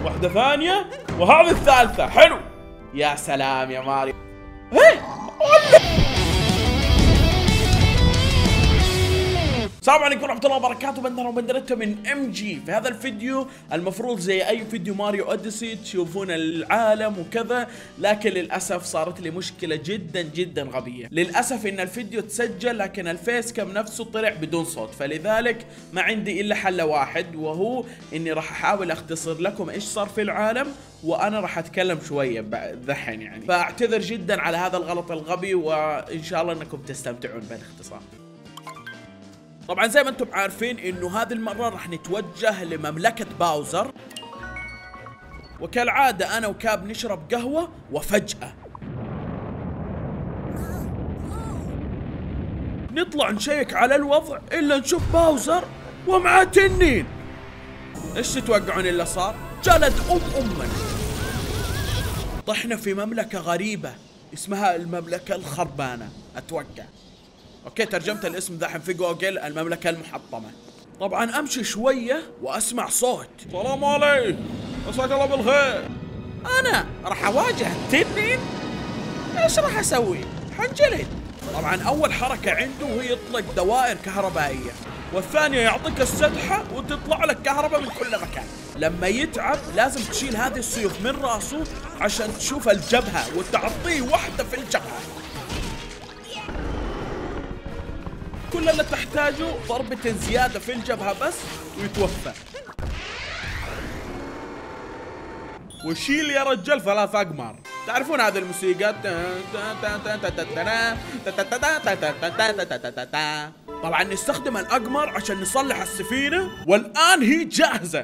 واحدة ثانية وهذه الثالثة. حلو. يا سلام يا ماريو. السلام عليكم ورحمة الله وبركاته. بندر وبندرته من ام جي. في هذا الفيديو المفروض زي اي فيديو ماريو اوديسي تشوفون العالم وكذا، لكن للاسف صارت لي مشكلة جدا جدا غبية. للاسف ان الفيديو تسجل لكن الفيس كم نفسه طلع بدون صوت، فلذلك ما عندي الا حل واحد، وهو اني راح احاول اختصر لكم ايش صار في العالم، وانا راح اتكلم شوية ذحين يعني. فاعتذر جدا على هذا الغلط الغبي، وان شاء الله انكم تستمتعون بالاختصار. طبعا زي ما انتم عارفين انه هذه المرة راح نتوجه لمملكة باوزر، وكالعادة انا وكاب نشرب قهوة، وفجأة نطلع نشيك على الوضع الا نشوف باوزر ومعاه تنين. ايش تتوقعون اللي صار؟ جلد امنا. طحنا في مملكة غريبة اسمها المملكة الخربانة اتوقع. اوكي ترجمت الاسم ذحين في جوجل، المملكة المحطمة. طبعا امشي شوية واسمع صوت. السلام عليكم، مساك الله بالخير. انا راح اواجه التنين؟ ايش راح اسوي؟ حنجلد. طبعا اول حركة عنده هي يطلق دوائر كهربائية، والثانية يعطيك السدحة وتطلع لك كهرباء من كل مكان. لما يتعب لازم تشيل هذه السيوف من راسه عشان تشوف الجبهة وتعطيه واحدة في الجبهة. كل اللي تحتاجه ضربة زيادة في الجبهة بس ويتوفى. وشيل يا رجال 3 أقمار. تعرفون هذه الموسيقى؟ طبعا نستخدم الأقمر عشان نصلح السفينة، والآن هي جاهزة.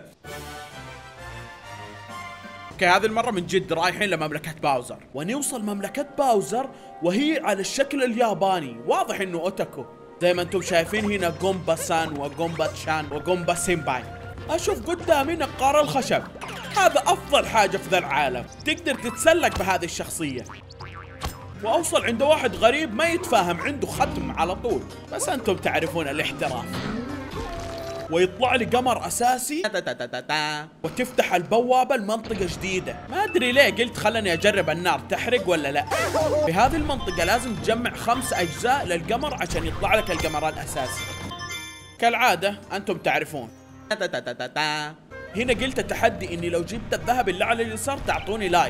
اوكي هذه المرة من جد رايحين لمملكة باوزر، ونوصل مملكة باوزر وهي على الشكل الياباني، واضح انه اوتاكو. زي ما انتم شايفين هنا جومبا سان وجومبا تشان وجومبا سيمباي. اشوف قدامي نقار الخشب، هذا افضل حاجة في ذا العالم، تقدر تتسلق بهذه الشخصية. واوصل عند واحد غريب ما يتفاهم، عنده ختم على طول، بس انتم تعرفون الاحتراف. ويطلع لي قمر اساسي وتفتح البوابة لمنطقة جديدة. ما ادري ليه قلت خلني اجرب النار تحرق ولا لا. في هذه المنطقة لازم تجمع 5 اجزاء للقمر عشان يطلع لك القمر الاساسي. كالعادة انتم تعرفون. هنا قلت تحدي اني لو جبت الذهب اللي على اليسار تعطوني لايك.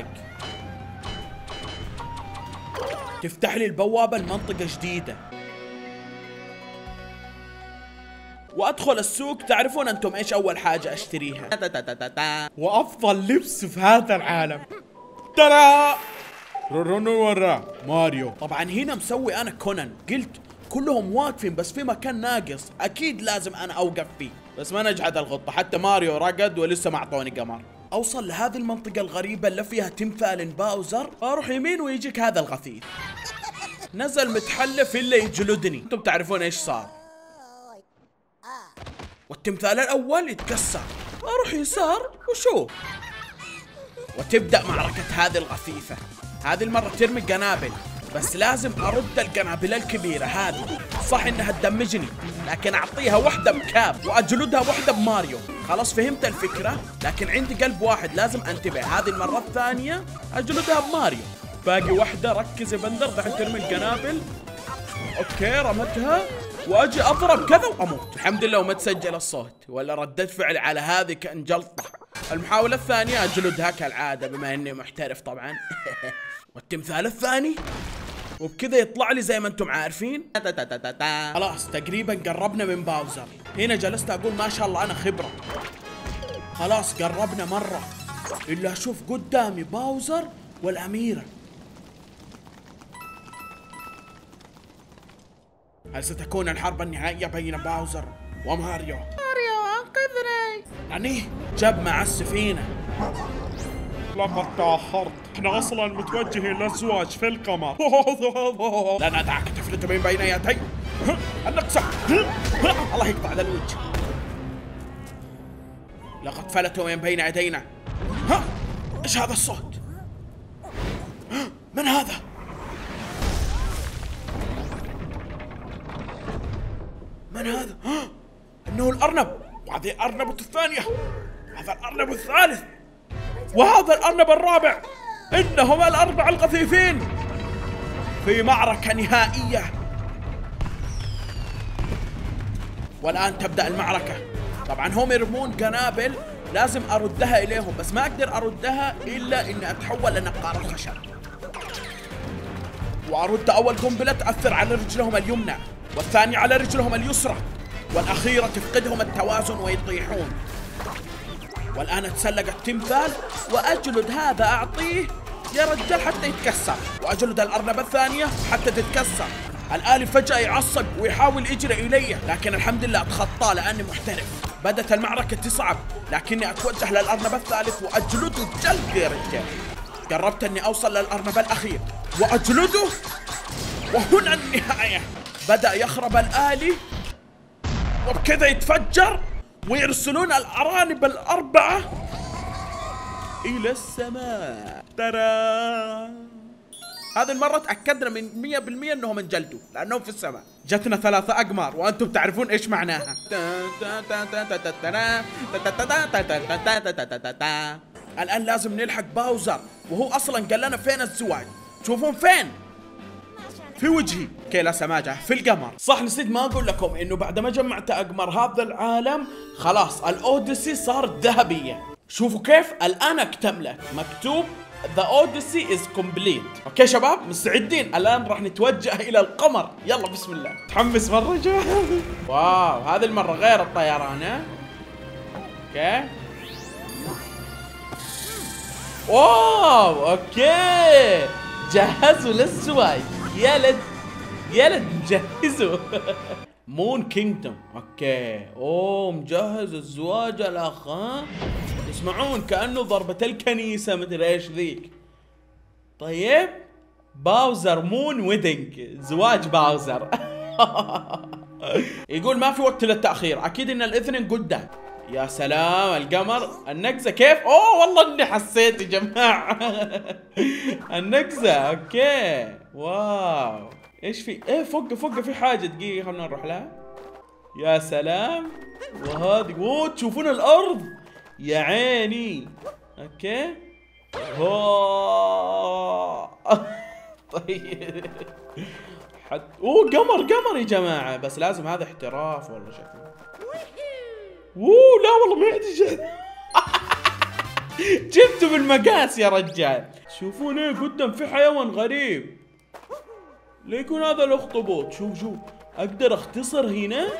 تفتح لي البوابة لمنطقة جديدة، وادخل السوق. تعرفون انتم ايش اول حاجة اشتريها؟ وافضل لبس في هذا العالم. ترى رونو ورا ماريو. طبعا هنا مسوي انا كونان، قلت كلهم واقفين بس في مكان ناقص، اكيد لازم انا اوقف فيه. بس ما نجحت الخطة، حتى ماريو رقد ولسه ما اعطوني قمر. اوصل لهذه المنطقة الغريبة اللي فيها تمثال باوزر، اروح يمين ويجيك هذا الغثيث نزل متحلف الا يجلدني. انتم تعرفون ايش صار؟ والتمثال الاول يتكسر، اروح يسار وشوف، وتبدأ معركة هذه الغثيثة. هذه المرة ترمي قنابل، بس لازم ارد القنابل الكبيرة هذه. صح انها تدمجني، لكن اعطيها واحدة بكاب واجلدها واحدة بماريو. خلاص فهمت الفكرة، لكن عندي قلب واحد لازم انتبه. هذه المرة الثانية اجلدها بماريو. باقي واحدة، ركز يا بندر، دحين ترمي القنابل. اوكي رمتها، واجي اضرب كذا واموت. الحمد لله وما تسجل الصوت، ولا ردت فعلي على هذه كان جلطة. المحاولة الثانية اجلدها كالعادة بما اني محترف طبعا. والتمثال الثاني، وبكذا يطلع لي زي ما انتم عارفين. خلاص تقريبا قربنا من باوزر. هنا جلست اقول ما شاء الله انا خبرة. خلاص قربنا مرة، الا اشوف قدامي باوزر والاميرة. هل ستكون الحرب النهائية بين باوزر وماريو؟ ماريو انقذني. يعني جاب مع السفينة. لقد تأخرت، احنا اصلا متوجهين للزواج في القمر. لا ندعك تفلت من بين يدي. النقصة. الله يقطع ذا الوجه. لقد فلتوا من بين يدينا. ها ايش هذا الصوت؟ من هذا؟ من هذا؟ انه الارنب، وهذه الارنبة الثانية، هذا الارنب الثالث. وهذا الأرنب الرابع. إنهما الأربع الغثيثين في معركة نهائية. والآن تبدأ المعركة. طبعا هم يرمون قنابل لازم أردها إليهم، بس ما أقدر أردها إلا إني أتحول لنقار الخشب، وأرد أول قنبلة تأثر على رجلهم اليمنى، والثانية على رجلهم اليسرى، والأخيرة تفقدهم التوازن ويطيحون. والآن أتسلق التمثال وأجلد هذا أعطيه يا رجال حتى يتكسر، وأجلد الأرنبة الثانية حتى تتكسر. الآلي فجأة يعصب ويحاول يجري إلي، لكن الحمد لله أتخطى لأني محترف. بدت المعركة تصعب، لكني أتوجه للأرنب الثالث وأجلده جلد يا رجال. قربت أني أوصل للأرنب الأخير وأجلده، وهنا النهاية. بدأ يخرب الآلي وبكذا يتفجر، ويرسلون الأرانب الأربعة إلى السماء. ترى هذه المرة تأكدنا من 100% أنهم انجلدوا لأنهم في السماء. جتنا 3 أقمار وأنتم تعرفون إيش معناها. الآن لازم نلحق باوزر، وهو أصلا قال لنا فين الزواج. تشوفون فين؟ في وجهي. كيلا سماجة في القمر. صح نسيت ما أقول لكم إنه بعد ما جمعت أقمار هذا العالم خلاص الأوديسي صارت ذهبية. شوفوا كيف الآن اكتملت، مكتوب The Odyssey is complete. اوكي شباب مستعدين؟ الآن راح نتوجه إلى القمر. يلا بسم الله. متحمس مرة يا جماعة. واو هذه المرة غير الطيران. ها اوكي. واو اوكي جهزوا للزواج. يلد مجهزوا. مون كينجدوم. اوكي اوه مجهز الزواج الاخ. ها تسمعون كأنه ضربة الكنيسة مدري ايش ذيك. طيب باوزر مون ويدنج، زواج باوزر. يقول ما في وقت للتأخير، اكيد ان الاثنين قدام. يا سلام القمر، النقزة كيف؟ اوه والله اني حسيت يا جماعة. النقزة اوكي. واو ايش في؟ ايه فوق في حاجة، دقيقة خلنا نروح لها. يا سلام. وهذه اوه تشوفون الارض يا عيني. اوكي. طيب اوه قمر يا جماعة، بس لازم هذا احتراف والله شكله. اوه لا والله ما عندي. جبته بالمقاس يا رجال. شوفون ايه قدام في حيوان غريب. ليكون هذا الاخطبوط. شوف اقدر اختصر هنا.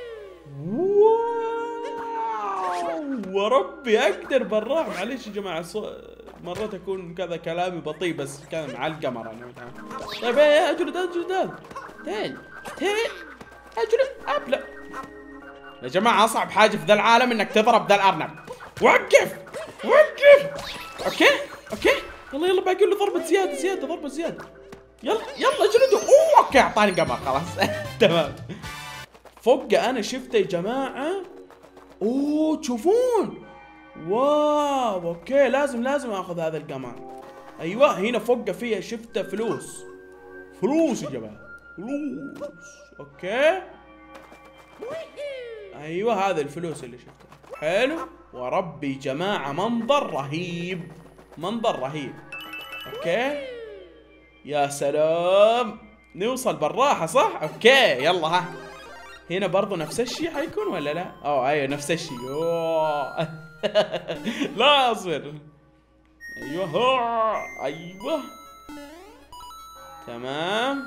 وربي اقدر بالراحة. معليش يا جماعة مرات اكون كذا كلامي بطيء، بس كان مع القمر انا. طيب ايه اجلد تيل اجلد ابلع. يا جماعة اصعب حاجة في ذا العالم انك تضرب ذا الارنب. وقف. اوكي يلا باقي له ضربة زيادة. يلا اجلده. اوه اوكي اعطاني قمر خلاص. تمام. فوق انا شفته يا جماعة. اوه تشوفون. واو اوكي لازم اخذ هذا القمر. ايوه هنا فوق فيها شفته فلوس يا جماعة. فلوس. اوكي ايوه هذا الفلوس اللي شفتها. حلو. وربي جماعة منظر رهيب. اوكي يا سلام. نوصل بالراحة صح؟ اوكي يلا ها. هنا برضو نفس الشيء حيكون ولا لا؟ ايوه نفس الشيء. لا اصبر. ايوه تمام.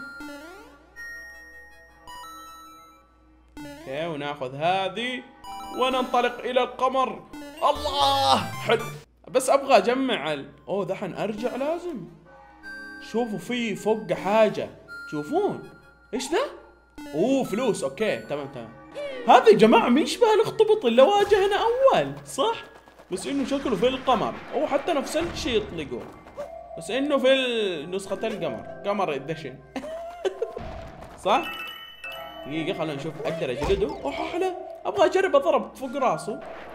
اوكي وناخذ هذه وننطلق الى القمر. الله حلو. بس ابغى اجمع دحين ارجع لازم. شوفوا في فوق حاجة. تشوفون ايش ذا؟ اوه فلوس. اوكي تمام. هذا يا جماعة ما يشبه الاخطبوط اللي واجهنا اول صح؟ بس انه شكله في القمر، او حتى نفس الشيء يطلقوه، بس انه في نسخة القمر، قمر الدشن. صح؟ دقيقة خلينا نشوف اقدر اجلده. اوه حلو. ابغى اجرب اضرب فوق راسه.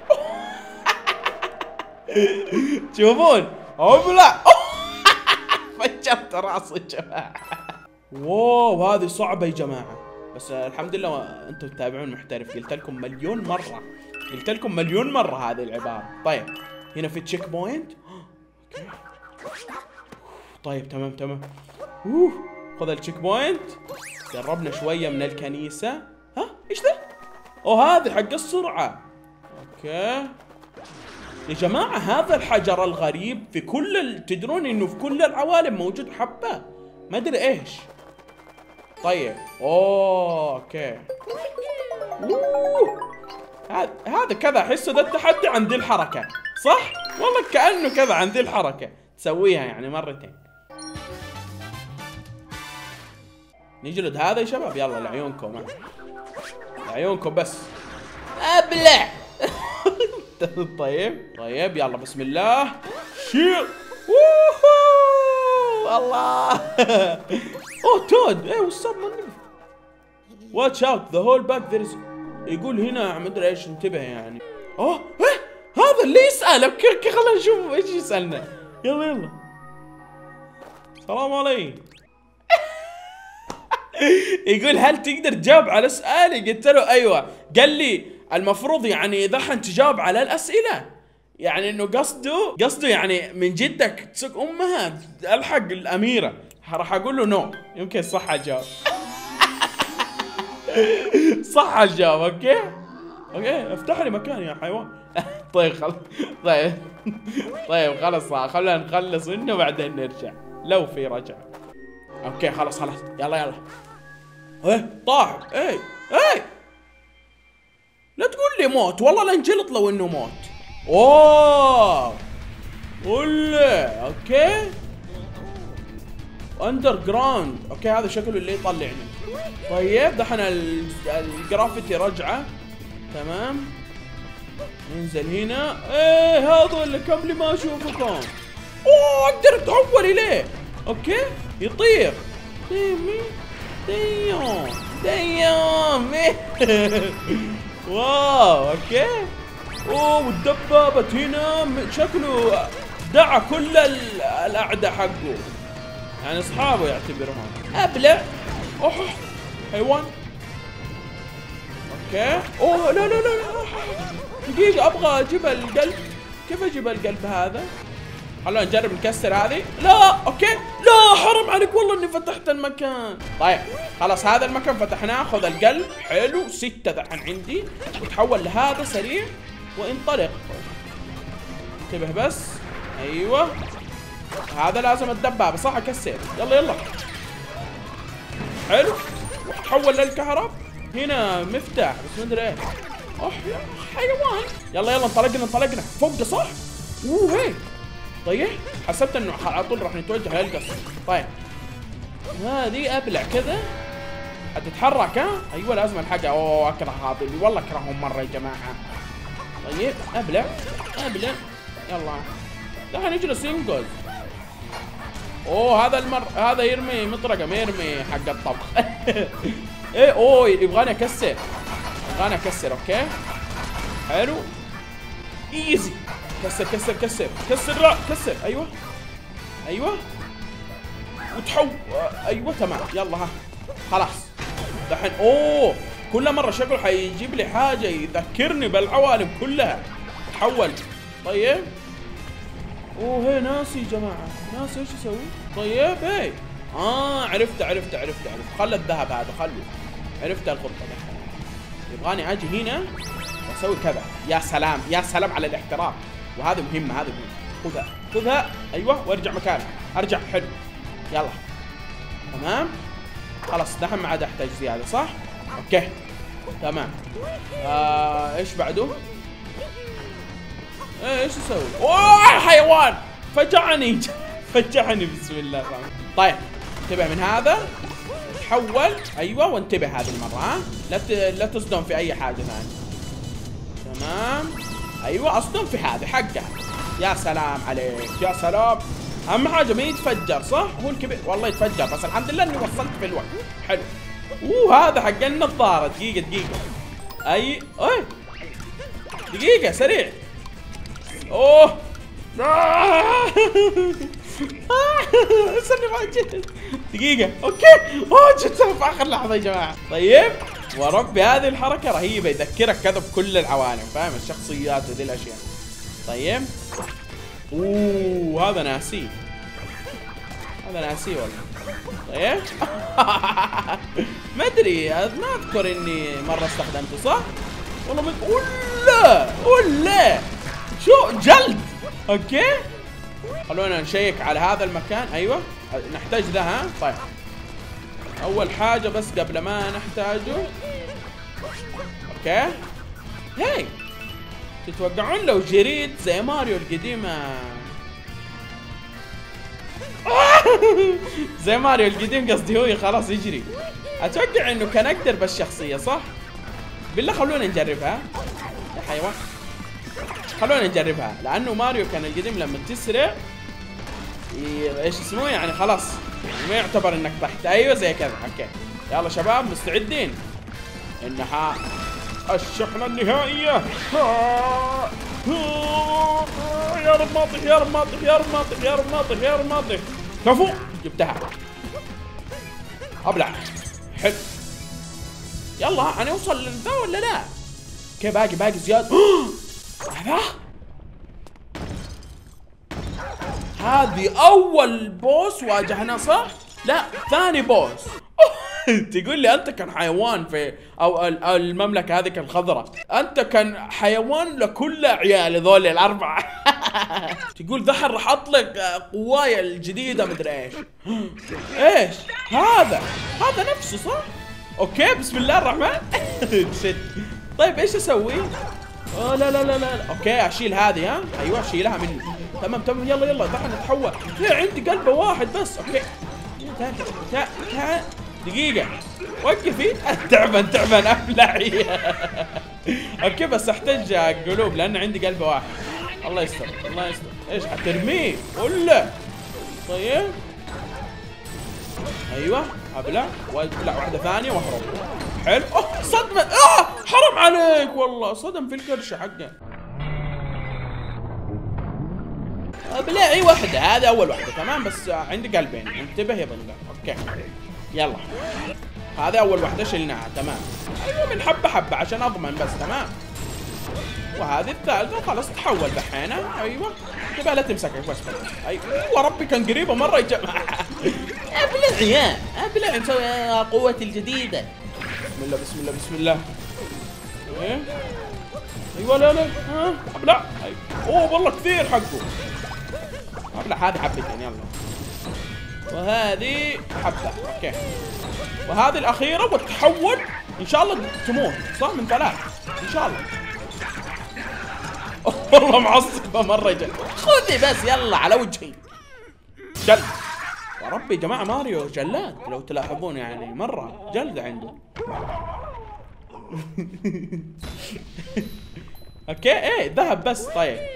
تشوفون؟ ابلع. فجرت راسه يا جماعة. واو هذه صعبة يا جماعة، بس الحمد لله انتم تتابعون محترف. قلت لكم مليون مرة هذه العبارة. طيب هنا في تشيك بوينت. طيب تمام. خذ التشيك بوينت. قربنا شوية من الكنيسة. ها ايش ذا؟ هذا حق السرعة. اوكي يا جماعة، هذا الحجر الغريب في تدرون انه في كل العوالم موجود حبة، ما ادري ايش. طيب اوكي. هذا كذا احسه ده التحدي عن ذي الحركة، صح؟ والله كأنه كذا عن ذي الحركة، تسويها يعني مرتين. نجلد هذا يا شباب، يلا لعيونكم، لعيونكم بس. ابلع. طيب يلا بسم الله. شيل. الله. تود. وش صار مني؟ واتش اوت ذا هول باك ذير از. يقول هنا ما ادري ايش، انتبه يعني. هذا اللي يسألك. خلينا نشوف ايش يسألنا. يلا السلام عليكم. يقول هل تقدر تجاوب على سؤالي؟ قلت له ايوه. قال لي المفروض يعني دحين تجاوب على الاسئله، يعني انه قصده يعني من جدك تسوق امها الحق الاميره. راح اقول له نو، يمكن صح الجواب. صح الجواب. اوكي افتح لي مكان يا حيوان. طيب خلاص خلينا نخلص منه بعدين نرجع لو في رجع. اوكي خلاص يلا. طاح. اي لا تقول لي موت، والله لا انجلط لو انه موت. ولا اوكي اندر جراوند. اوكي هذا شكله اللي يطلعني. طيب دحين الجرافيتي رجعه. تمام ننزل هنا. هذا اللي قبل ما اشوفكم. اقدر اتحول اليه. اوكي يطير. ديوم. واو اوكي. والدبابة هنا شكله دعا كل الاعداء حقه، يعني اصحابه يعتبرهم. ابلع. حيوان. اوكي. لا دقيقة ابغى اجيب القلب. كيف اجيب القلب هذا؟ خلونا نجرب نكسر هذه. لا اوكي لا حرام عليك والله اني فتحت المكان. طيب خلاص هذا المكان فتحناه. خذ القلب. حلو 6 دحين عندي. وتحول لهذا سريع وانطلق. انتبه بس. ايوه هذا لازم الدبابة صح اكسر. يلا حلو. تحول للكهرب. هنا مفتاح بس ما ادري ايه. يا حيوان. يلا انطلقنا فوق صح. هي طيب حسبت انه على طول راح نتوجه للقصر. طيب هذه ابلع كذا حتتحرك. ايوه لازم الحقها. اكره هذول والله اكرههم مره يا جماعه. طيب ابلع. يلا دحين يجلس ينقز. هذا يرمي مطرقه، ما يرمي حق الطبخ. يبغاني اكسر. اوكي حلو ايزي. كسر. لا كسر. ايوه وتحول. ايوه تمام. يلا خلاص دحين. كل مره شكله حيجيب لي حاجه يذكرني بالعوالم كلها. تحول. طيب هي ناسي يا جماعه، ناسي ايش اسوي. طيب عرفت. خلى الذهب هذا خلوه. عرفت الخطه دحين. يبغاني اجي هنا واسوي كذا. يا سلام على الاحتراف. وهذا مهم. خذها. ايوه وارجع مكانك. ارجع. حلو. يلا تمام خلاص دحين ما عاد احتاج زياده صح. اوكي تمام. ايش بعده؟ ايش اسوي؟ حيوان فجعني. بسم الله الرحمن. طيب انتبه من هذا. تحول. ايوه وانتبه هذه المره. لا تصدم في اي حاجه ثانيه. تمام. ايوه اصدم في هذه حقه. يا سلام عليك. يا سلام. اهم حاجه ما يتفجر صح. هو الكبير والله يتفجر بس الحمد لله اني وصلت في الوقت. حلو. هذا حق النظاره. دقيقه. دقيقه سريع. استنى ما جيت. دقيقه. اوكي جيتها في اخر لحظه يا جماعه. طيب وربي هذه الحركه رهيبه، يذكرك كذا بكل العوالم، فاهم الشخصيات وذي الاشياء. طيب هذا ناسيه. هذا ناسيه والله. طيب ما ادري، ما اذكر اني مره استخدمته صح؟ والله ولا شو جلد. اوكي خلونا نشيك على هذا المكان. ايوه نحتاج ذا. ها طيب اول حاجه بس قبل ما نحتاجه. اوكي هي تتوقعون لو جريت زي ماريو القديمه زي ماريو القديم قصدي، هو خلاص يجري. اتوقع انه كان اقدر بالشخصيه صح؟ بالله خلونا نجربها يا حيوان. خلونا نجربها لانه ماريو كان القديم لما تسرع ايش اسمه يعني خلاص ما يعتبر انك طحت. ايوه زي كذا. اوكي يلا شباب مستعدين؟ انها الشحنه النهائيه. يا رب ما اطيح يا رب ما اطيح يا رب ما اطيح يا رب ما اطيح يا رب ما اطيح. كفو جبتها. ابلع حلو. يلا هنوصل للذا ولا لا؟ اوكي باقي زياد. هذه اول بوس واجهنا صح؟ لا ثاني بوس. تقول لي انت كان حيوان في او المملكه هذه كان خضراء، انت كان حيوان لكل عيال ذول الاربعه. تقول دحين راح اطلق قواي الجديده مدري ايش. ايش هذا نفسه صح؟ اوكي بسم الله الرحمن. طيب ايش اسوي؟ لا لا لا لا. اوكي اشيل هذه. ها ايوه اشيلها مني. تمام يلا دحين نتحول. عندي قلبه واحد بس. اوكي دقيقة وقفي. تعبان ابلعي. اوكي بس احتاج قلوب لان عندي قلبه واحد. الله يستر الله يستر. ايش حترميه ولا؟ طيب ايوه ابلع وابلع واحدة ثانية واهرب. حلو. صدمة. حرام عليك والله صدم في الكرشة حقه. ابلعي واحدة. هذا اول واحدة تمام بس عندي قلبين انتبه يا بندر. اوكي يلا هذا اول واحدة شلناها تمام. ايوه من حبة عشان اضمن بس. تمام وهذه الثالثة خلاص تحول دحين. ايوه تبقى لا تمسكك بس. ايوه ربي كان قريبة مرة يا جماعة. ابلع نسوي قوة الجديدة. بسم الله. ايه ايوه لا ابلع. اوه والله كثير حقه. ابلع هذه حبتين يلا. وهذه حبة. اوكي وهذه الأخيرة وتحول إن شاء الله تموت صح من 3 إن شاء الله. والله معصبة مرة جد. خذي بس يلا على وجهي. جلد وربي يا جماعة ماريو جلاد لو تلاحظون يعني مرة جلد عنده. اوكي ايه ذهب بس.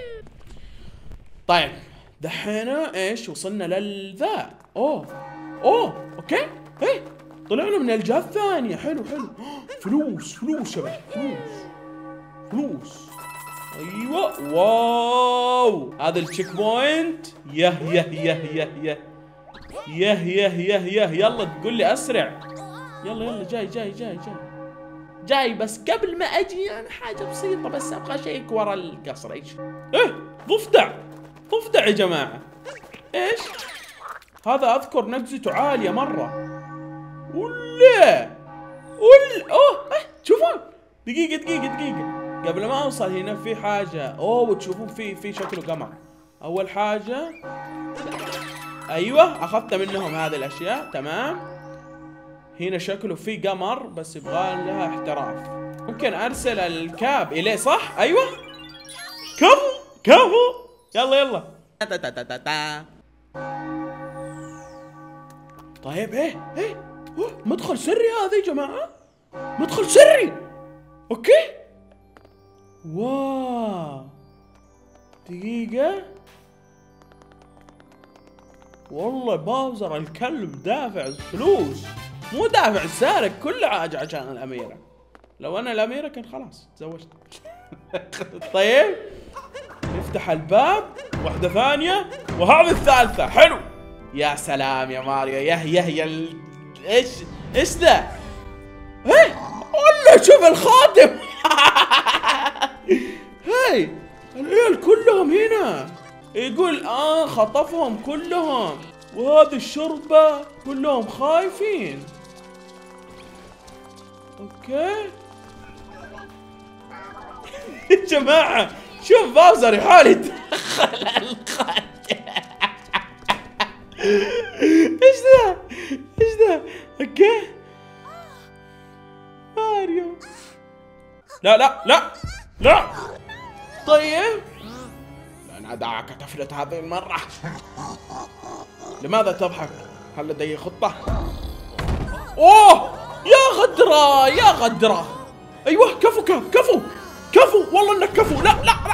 طيب دحين ايش وصلنا للذا. اوكي ايه طلعنا من الجهة الثانية. حلو فلوس شباب فلوس. ايوه واو هذا التشيك بوينت. يه يلا تقول لي اسرع. يلا جاي بس قبل ما اجي انا حاجة بسيطة بس ابغى اشيك ورا القصر. ايش ضفدع يا جماعة. ايش هذا؟ اذكر نبزته عالية مرة ولا شوفون. دقيقة قبل ما اوصل هنا في حاجة. وتشوفون في شكله قمر. اول حاجة ايوه اخذت منهم هذه الاشياء تمام. هنا شكله في قمر بس يبغى لها احتراف. ممكن ارسل الكاب اليه صح؟ ايوه كفو يلا طيب ايه مدخل سري هذا يا جماعة. مدخل سري. اوكي واو دقيقة. والله باوزر الكلب دافع فلوس مو دافع سارق كل حاجة عشان الأميرة. لو أنا الأميرة كان خلاص تزوجت. طيب نفتح الباب واحدة ثانية وهذه الثالثة. حلو يا سلام يا ماريو. يا ايش ذا؟ والله شوف الخاتم. العيال كلهم هنا. يقول خطفهم كلهم، وهذه الشرطة كلهم خايفين. اوكي يا جماعة شوف باوزر يحاول يدخل القتل. ايش ذا اوكي ماريو. لا لا لا لا. طيب أنا دعك تفلت هذه المرة. لماذا تضحك؟ هل لدي خطة؟ أوه يا غدرة يا غدرة. أيوه كفو كفو كفو والله إنك كفو. لا لا لا.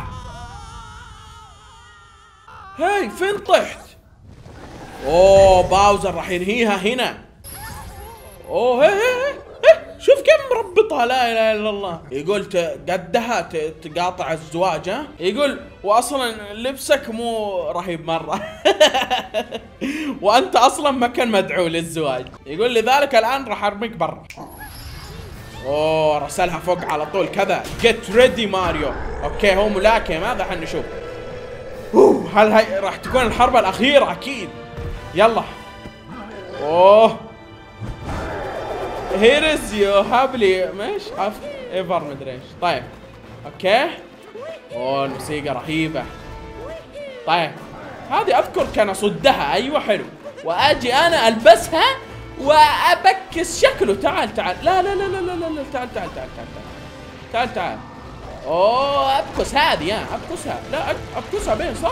هاي فين طحت؟ أوه باوزر راح ينهيها هنا. أوه هي شوف كم مربطها. لا اله الا الله. يقول قدها تقاطع الزواج. ها يقول واصلا لبسك مو رهيب مره. وانت اصلا ما كان مدعو للزواج. يقول لذلك الان راح ارميك برا. اوه رسلها فوق على طول كذا. جيت ريدي ماريو. اوكي هو ملاكم. هذا خلينا نشوف. هل هي راح تكون الحرب الاخيره؟ اكيد. يلا. اوه هيرز يو هابلي مش ايفر مدري ايش. طيب اوكي. اوه الموسيقى رهيبة. طيب هذه اذكر كان اصدها. ايوه حلو. واجي انا البسها وابكس شكله. تعال لا لا لا لا لا لا. تعال. اوه ابكس هذه. ابكسها. لا ابكسها بين صح.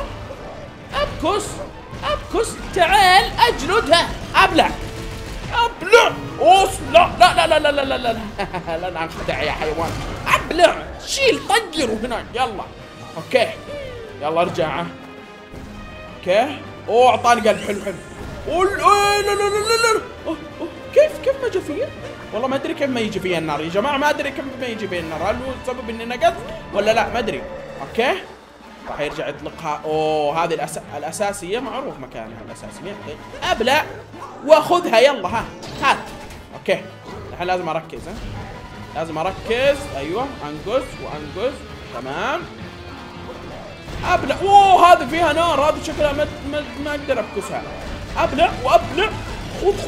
ابكس. تعال اجلدها. ابلع. اوس لا لا لا لا لا لا لا لا لا انخدع يا حيوان. ابلع. شيل طيره هناك. يلا اوكي يلا ارجع. اوكي اوه اعطاني قلب حلو. لا لا لا لا لا. كيف ما جا فيه؟ والله ما ادري كيف ما يجي فيه النار يا جماعه. ما ادري كيف ما يجي فيه النار. هل هو السبب اني نقص ولا لا؟ ما ادري. اوكي راح يرجع يطلقها. اوه هذه الاساسيه معروف مكانها الاساسيه. ابلع واخذها. يلا هات. اوكي الحين لازم اركز. لازم اركز. ايوه انقز. تمام. ابلع. اوه هذه فيها نار. هذه شكلها ما اقدر ابكسها. ابلع وابلع. خذ.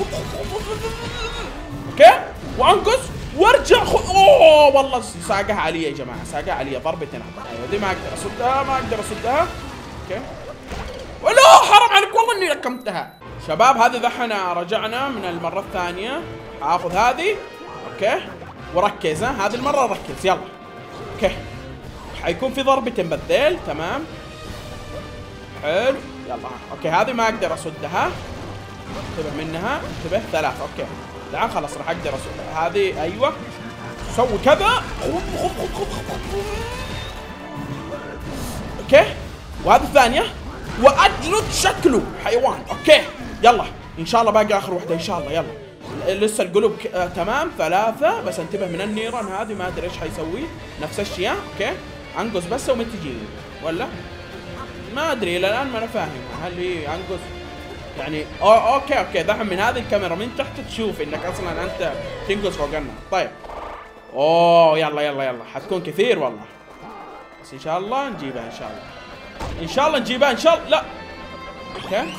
اوكي وانقز وارجع. خذ. اوه والله ساقها علي يا جماعه. ساقها علي ضربتين. ايوه دي ما اقدر اصدها. اوكي ولا حرام عليك والله اني ركمتها. شباب هذه ذحين رجعنا من المرة الثانية. هاخذ هذه. اوكي وركز. هذه المرة ركز. يلا اوكي حيكون في ضربتين بالذيل. تمام حلو. يلا اوكي هذه ما اقدر اصدها. انتبه منها. انتبه 3. اوكي الان خلاص راح اقدر اصدها. هذه ايوه سوي كذا. خذ. اوكي وهذه الثانية واجلد شكله حيوان. اوكي يلا ان شاء الله باقي اخر وحده ان شاء الله. يلا لسه القلوب تمام 3 بس. انتبه من النيران هذه ما ادري ايش حيسوي. نفس الشيء. اوكي انقز بس وما تجيني ولا ما ادري الى الان ما انا فاهم. هل هي انقز يعني اوكي ذحين من هذه الكاميرا من تحت تشوف انك اصلا انت تنقز فوق النار. طيب اوه يلا حتكون كثير والله. بس ان شاء الله نجيبها ان شاء الله نجيبها ان شاء الله. لا اوكي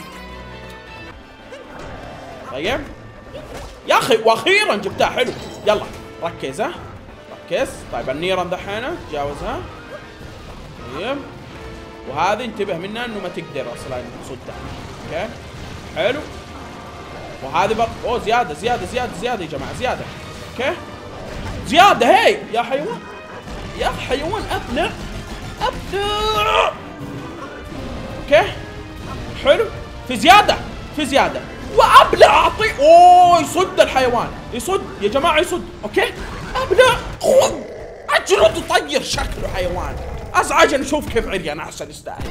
طيب يا اخي واخيرا جبتها. حلو. يلا ركز. ركز. طيب النيران دحين تجاوزها. طيب وهذه انتبه منها انه ما تقدر اصلا تصدها. اوكي حلو. وهذه برضه اوه زياده يا جماعه. زياده. اوكي زياده. هي يا حيوان ابلع. اوكي حلو. في زياده وابلع. اعطي. اوه يصد الحيوان. يصد يا جماعه يصد. اوكي ابلع. خذ اجلد طير شكله حيوان. ازعج نشوف كيف عريان احسن يستاهل.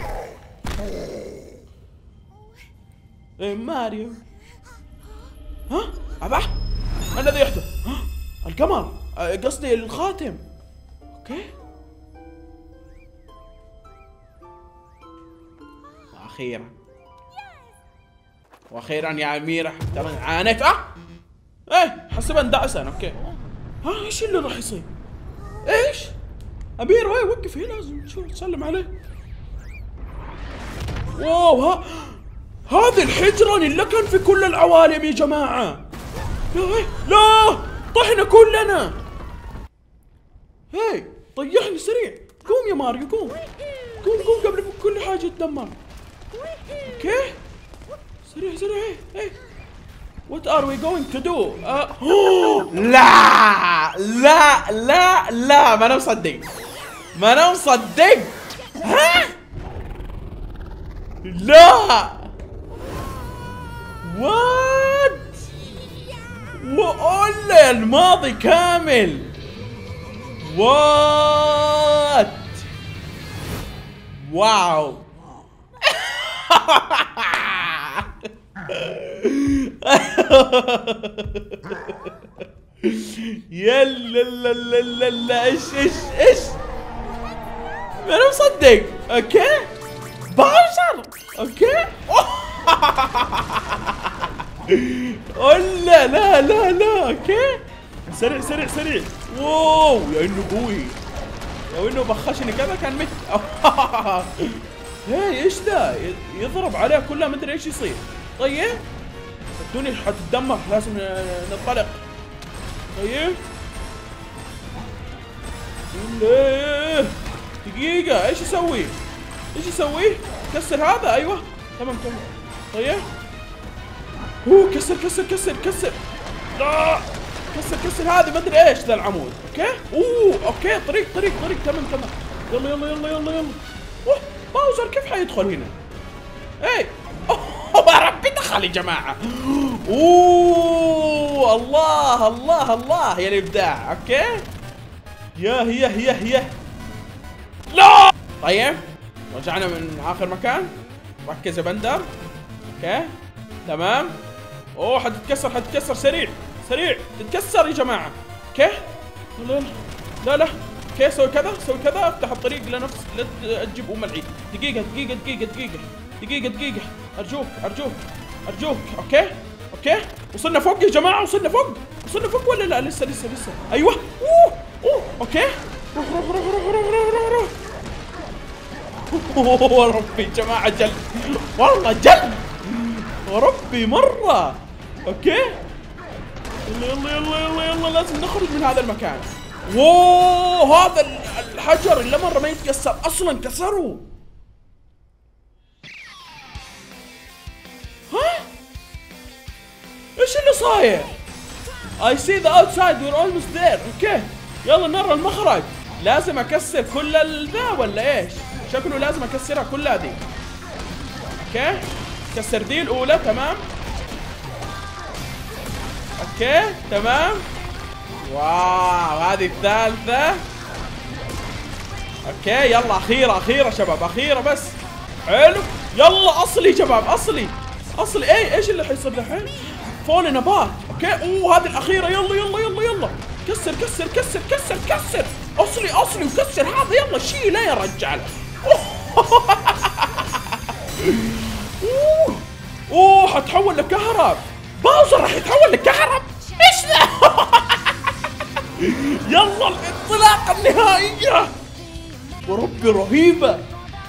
ماريو. ابا ما الذي يحدث؟ القمر. قصدي الخاتم. اوكي واخيرا يا اميره. ترى عانيت. ايه حسب اندعسن. اوكي ايش اللي راح يصير؟ ايش؟ اميره وقف هنا لازم تسلم عليه. واو هذه الحجرة اللي كان في كل العوالم يا جماعة. لا طحنا كلنا. هاي طيحني سريع. قوم يا ماريو قوم قوم قبل كل حاجة تدمر. اوكي سريع هاي. What are we going to do? لا ما انا مصدق. ها لا وات وقول الماضي كامل. وات واو. يلا ايش انا مصدق. اوكي باوزر اوكي. لا اوكي سريع. واو يا انه قوي. لو انه بخشني كذا كان مت. هاي ايش ذا يضرب عليها كلها، ما ادري ايش يصير. طيب الدنيا حتتدمر، لازم ننطلق. طيب دقيقة ايش يسوي؟ كسر هذا. ايوه تمام. طيب كسر. لا كسر هذا، ما ادري ايش ذا العمود. اوكي اوكي طريق تمام. يلا. باوزر كيف حيدخل هنا؟ اي يا ربي دخل يا جماعة. الله يا الابداع. اوكي يا لا. طيب رجعنا من اخر مكان. ركز يا بندر. اوكي تمام. حتتكسر سريع تتكسر يا جماعة. اوكي لا اوكي سوي كذا افتح الطريق لنفس لا تجيب العيد. دقيقة ارجوك. اوكي وصلنا فوق يا جماعة. وصلنا فوق ولا لا؟ لسه ايوه. اوكي روح. ربي يا جماعة جل، والله جل وربي مرة. اوكي يلا لازم نخرج من هذا المكان. واو هذا الحجر اللي مرة ما يتكسر اصلا كسره. ها ايش اللي صاير؟ I see the outside we're almost there. اوكي يلا نرى المخرج. لازم اكسر كل الذا ولا ايش؟ شكله لازم اكسرها كلها دي. اوكي كسر دي الاولى. تمام اوكي تمام. واو هذه الثالثة. اوكي يلا اخيرة شباب، اخيرة بس. حلو يلا اصلي شباب، اصلي. ايش اللي حيصير الحين؟ فول نبات. اوكي هذه الاخيرة. يلا كسر اصلي وكسر هذا. يلا شيله يا رجال. حتحول لكهرب. باوزر راح يتحول لكهرب. ايش ذا؟ يلا الانطلاقة النهائية وربي رهيبة.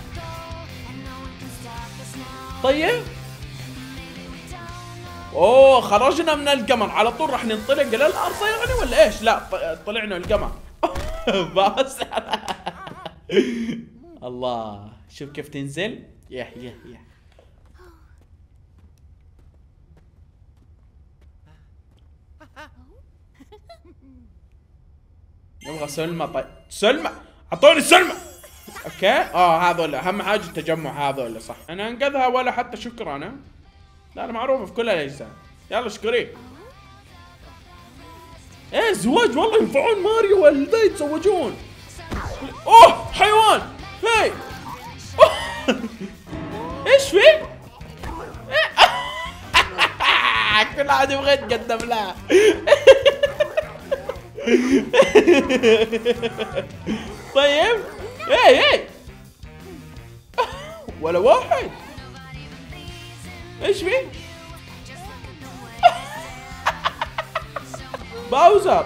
طيب خرجنا من القمر على طول. راح ننطلق للارض يعني ولا ايش؟ لا طلعنا القمر. بس الله شوف كيف تنزل. يا نبغى سلمى. طيب سلمى، اعطوني سلمى. اوكي هذول اهم حاجه التجمع هذول. صح انا انقذها ولا حتى شكرا. انا لا انا معروفه في كل الاجزاء. يلا اشكري. ايه زواج والله ينفعون ماريو والذا يتزوجون. حيوان. هاي ايش في؟ كل واحد يبغى يتقدم لها. طيب ايه ولا واحد. ايش في؟ باوزر.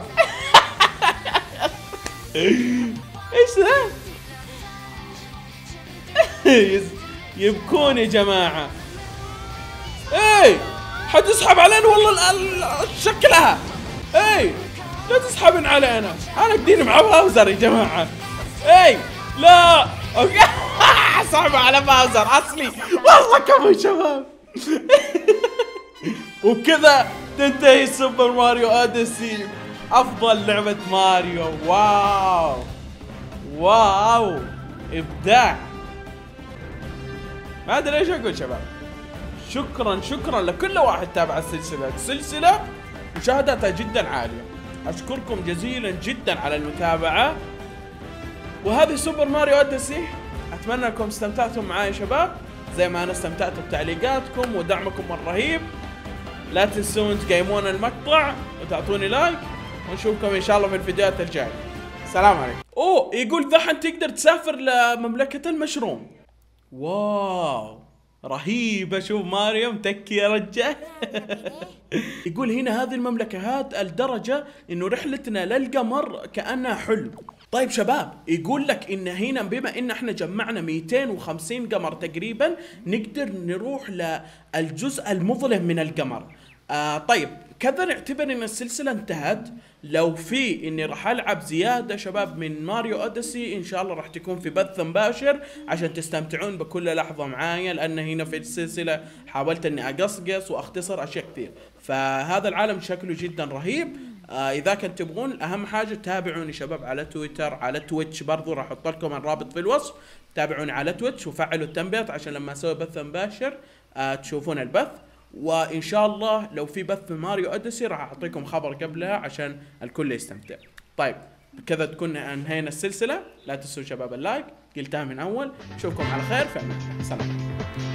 ايش ذا؟ يبكون يا جماعة. ايه حتسحب علينا والله شكلها. ايه لا تسحبن علينا، انا قديني مع باوزر يا جماعة. ايه لا صعبة على باوزر اصلي والله. كفو شباب. وكذا تنتهي سوبر ماريو اوديسي، افضل لعبة ماريو. واو واو ابداع. ما ادري ايش اقول شباب. شكرا لكل واحد تابع السلسلة مشاهداتها جدا عالية. اشكركم جزيلا جدا على المتابعة. وهذه سوبر ماريو اوديسي، اتمنى انكم استمتعتم معاي يا شباب زي ما انا استمتعت بتعليقاتكم ودعمكم الرهيب. لا تنسون تقيمون المقطع وتعطوني لايك، ونشوفكم ان شاء الله في الفيديوهات الجاية. السلام عليكم. يقول ذحين تقدر تسافر لمملكة المشروم. واو رهيب. اشوف ماريو متكي يا رجال. يقول هنا هذه المملكة لدرجة انه رحلتنا للقمر كأنها حلم. طيب شباب، يقول لك ان هنا بما ان احنا جمعنا 250 قمر تقريبا نقدر نروح للجزء المظلم من القمر. طيب كذا نعتبر ان السلسلة انتهت. لو في اني راح العب زيادة شباب من ماريو اوديسي ان شاء الله راح تكون في بث مباشر عشان تستمتعون بكل لحظة معايا، لان هنا في السلسلة حاولت اني اقصقص واختصر اشياء كثير. فهذا العالم شكله جدا رهيب. اذا كنت تبغون اهم حاجة تابعوني شباب على تويتر، على تويتش برضو راح احط لكم الرابط في الوصف. تابعوني على تويتش وفعلوا التنبيهات عشان لما اسوي بث مباشر تشوفون البث. وان شاء الله لو في بث ماريو اوديسي راح اعطيكم خبر قبلها عشان الكل يستمتع. طيب بكذا تكون انهينا السلسلة. لا تنسوا شباب اللايك، قلتها من اول. اشوفكم على خير في امان الله. سلام.